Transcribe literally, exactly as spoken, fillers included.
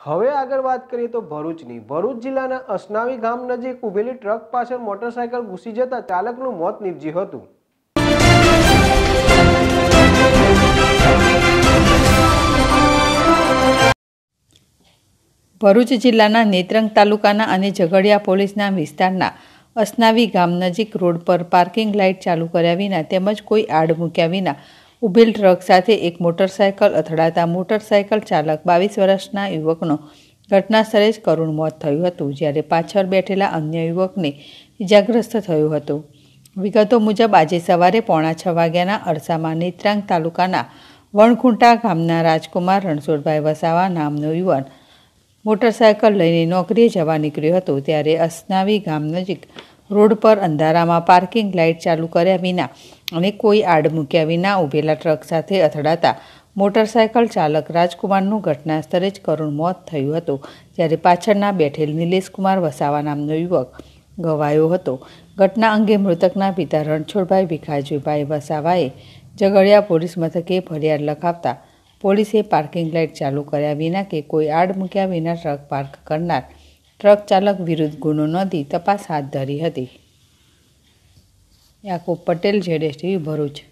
હવે આગળ વાત કરીએ તો ભરૂચની ભરૂચ જિલ્લાના અસનાવી ગામ નજીક ઉભેલી ટ્રક પાછળ મોટરસાયકલ ઘૂસી જતા ચાલકનું મોત નીપજ્યું હતું। ભરૂચ જિલ્લાના નેત્રંગ તાલુકાના અને ઝઘડિયા પોલીસના વિસ્તારના અસનાવી ગામ નજીક રોડ પર પાર્કિંગ લાઇટ ચાલુ કર્યા વિના તેમજ કોઈ આડ મૂક્યા વિના ઉભેલ ટ્રક સાથે એક મોટરસાયકલ અથડાતા મોટરસાયકલ ચાલક બાવીસ વર્ષના યુવકનો ઘટના સ્થળે જ કરુણ મોત થયું હતું, જ્યારે પાછળ બેઠેલા અન્ય યુવકને ઇજાગ્રસ્ત થયું હતું। વિગતો મુજબ આજે સવારે પોણા છ વાગ્યાના અરસામાં નેત્રાંગ તાલુકાના વણખુંટા ગામના રાજકુમાર રણછોડભાઈ વસાવા નામનો યુવાન મોટરસાયકલ લઈને નોકરીએ જવા નીકળ્યો હતો, ત્યારે અસનાવી ગામ નજીક રોડ પર અંધારામાં પાર્કિંગ લાઇટ ચાલુ કર્યા વિના અને કોઈ આડ મૂક્યા વિના ઉભેલા ટ્રક સાથે અથડાતા મોટરસાયકલ ચાલક રાજકુમારનું ઘટના સ્થળે જ કરુણ મોત થયું હતું, જ્યારે પાછળના બેઠેલ નિલેશકુમાર વસાવા નામનો યુવક ઘવાયો હતો। ઘટના અંગે મૃતકના પિતા રણછોડભાઈ ભીખાજીભાઈ વસાવાએ ઝઘડિયા પોલીસ મથકે ફરિયાદ લખાવતા પોલીસે પાર્કિંગ લાઇટ ચાલુ કર્યા વિના કે કોઈ આડ મૂક્યા વિના ટ્રક પાર્ક કરનાર ટ્રક ચાલક વિરુદ્ધ ગુનો નોંધી તપાસ હાથ ધરી હતી। યાકુબ પટેલ, જેડેશ ટીવી, ભરૂચ।